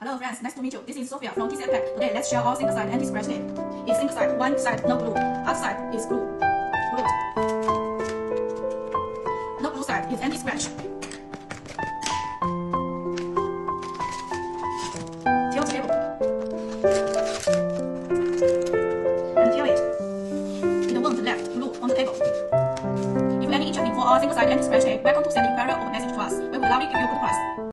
Hello friends, nice to meet you. This is Sophia from TCF Pack. Today let's share our single side anti-scratch tape. It's single side, one side no glue, other side is glue. No glue side is anti-scratch. Tilt table. And tilt it. It won't left glue on the table. If any interested for our single side anti-scratch tape, welcome to send inquiry or message to us. We will lovely give you good price.